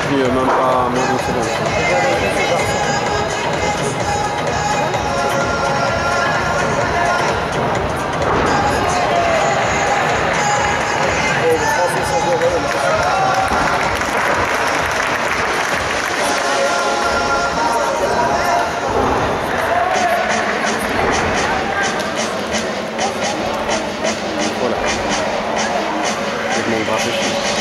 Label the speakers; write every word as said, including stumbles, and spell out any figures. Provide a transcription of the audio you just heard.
Speaker 1: pris euh, même pas moins d'une seconde. Voilà. Je vais demander de rafraîchir.